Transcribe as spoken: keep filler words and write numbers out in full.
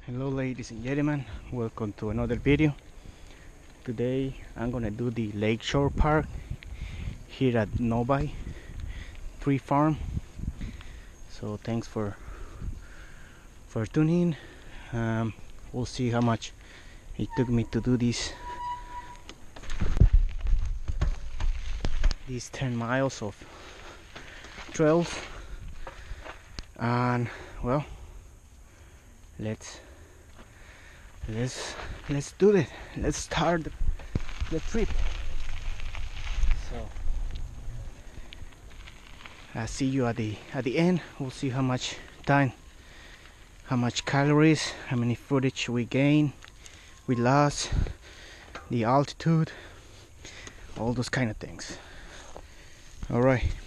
Hello ladies and gentlemen, welcome to another video. Today I'm gonna do the Lakeshore Park here at Novi Tree Farm. So thanks for for tuning in. Um, we'll see how much it took me to do these these ten miles of trails, and well, let's let's let's do it. Let's start the, the trip. So I'll see you at the at the end. We'll see how much time, how much calories, how many footage we gain, we lost, the altitude, all those kind of things. All right.